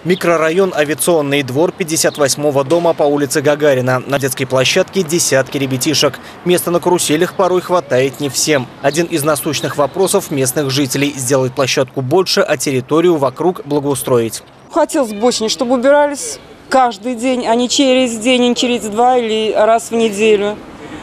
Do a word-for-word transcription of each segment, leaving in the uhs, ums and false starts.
Микрорайон «Авиационный двор» пятьдесят восьмого дома по улице Гагарина. На детской площадке десятки ребятишек. Места на каруселях порой хватает не всем. Один из насущных вопросов местных жителей – сделать площадку больше, а территорию вокруг благоустроить. Хотелось бы очень, чтобы убирались каждый день, а не через день, не через два или раз в неделю.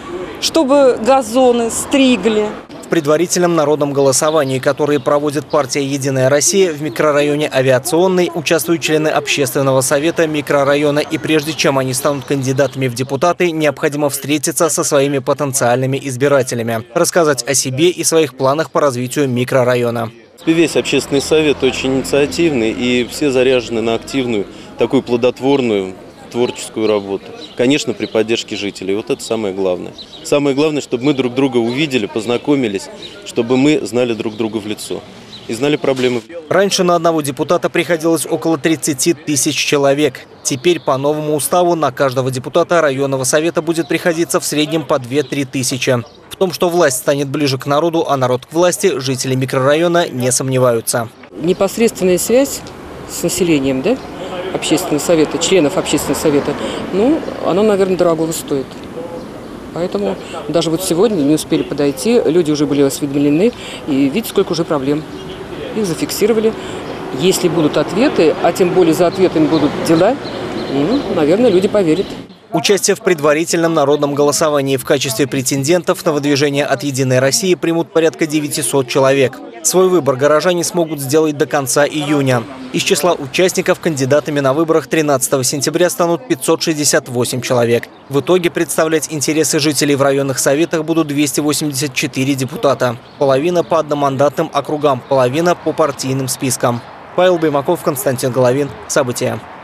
Чтобы газоны стригли. В предварительном народном голосовании, которое проводит партия «Единая Россия», в микрорайоне «Авиационный» участвуют члены общественного совета микрорайона. И прежде чем они станут кандидатами в депутаты, необходимо встретиться со своими потенциальными избирателями, рассказать о себе и своих планах по развитию микрорайона. Весь общественный совет очень инициативный, и все заряжены на активную, такую плодотворную, творческую работу. Конечно, при поддержке жителей. Вот это самое главное. Самое главное, чтобы мы друг друга увидели, познакомились, чтобы мы знали друг друга в лицо и знали проблемы. Раньше на одного депутата приходилось около тридцати тысяч человек. Теперь по новому уставу на каждого депутата районного совета будет приходиться в среднем по две-три тысячи. В том, что власть станет ближе к народу, а народ к власти, жители микрорайона не сомневаются. Непосредственная связь с населением, да? Общественного совета, членов общественного совета, ну, оно, наверное, дорогого стоит. Поэтому даже вот сегодня не успели подойти, люди уже были осведомлены, и видите, сколько уже проблем. Их зафиксировали. Если будут ответы, а тем более за ответами будут дела, ну, наверное, люди поверят. Участие в предварительном народном голосовании в качестве претендентов на выдвижение от «Единой России» примут порядка девятисот человек. Свой выбор горожане смогут сделать до конца июня. Из числа участников кандидатами на выборах тринадцатого сентября станут пятьсот шестьдесят восемь человек. В итоге представлять интересы жителей в районных советах будут двести восемьдесят четыре депутата. Половина по одномандатным округам, половина по партийным спискам. Павел Баймаков, Константин Головин. События.